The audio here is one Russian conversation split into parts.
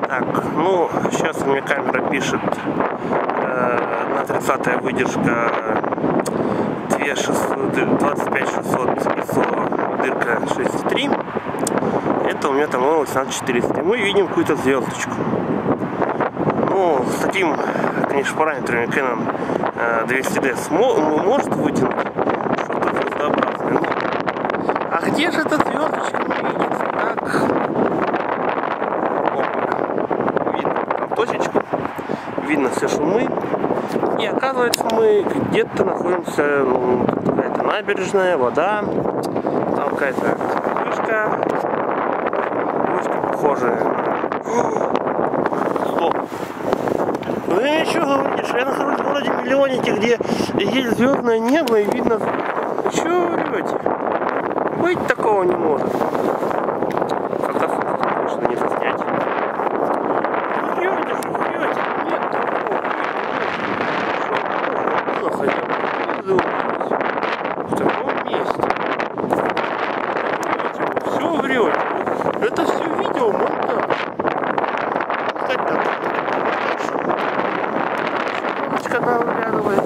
Так, ну, сейчас у меня камера пишет на 30-я выдержка 25600 ISO, дырка 6,3. Это у меня там 18400. Мы видим какую-то звездочку. Ну, с таким, конечно, параметрами Canon 200D может вытянуть что-то звездообразное. Но... А где же эта звездочка не видится? Так. Видно там точечку. Видно все шумы. И оказывается, мы где-то находимся, ну, какая-то набережная, вода. Там какая-то вышка. Вышка похожая. Стоп. Вы мне что говорите, что я нахожусь в городе Миллионнике, где есть звездное небо и видно... Чего вы врете? Быть такого не может. Когда, конечно, не заснять. Врете же, врете. Нет такого. Что хотя бы в таком месте. Все врете. Это все видео монтаж. Кстати, так. Когда выглядывает.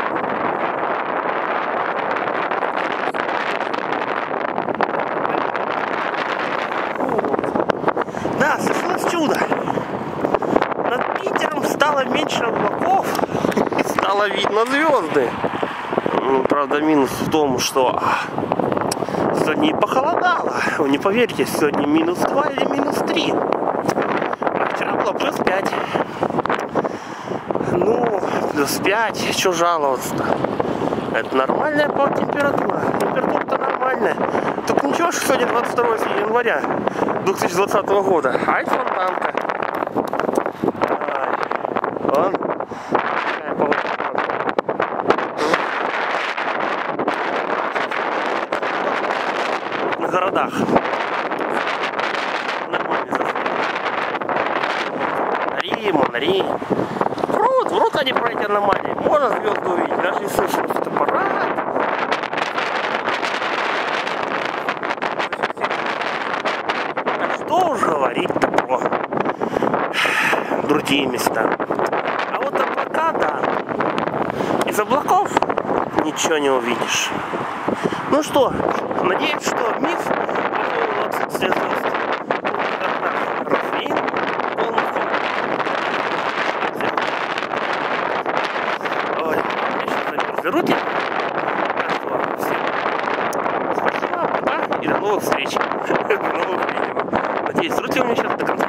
Да, совершилось чудо. Над Питером стало меньше облаков и стало видно звезды. Ну, правда, минус в том, что сегодня и похолодало. Вы не поверите, сегодня минус 2 или минус 3. А вчера было плюс 5. Ну, плюс 5, что жаловаться-то? Это нормальная температура. Температура-то нормальная. Только ничего, что сегодня 22 января 2020 года. Ай, фонтанка. Вон. Какая погода. На городах. Нормально засняли. Монари. Врут они про эти аномалии. Можно звезду увидеть, даже не слышно фотоаппарат. Так что уж говорить-то про другие места. А вот облака, да. Из облаков ничего не увидишь. Ну что, надеюсь, что миф по поводу отсутствия звезд развеян полностью. Руки. Спасибо, пока и до новых встреч. До новых видео. Надеюсь, руки у меня сейчас до конца.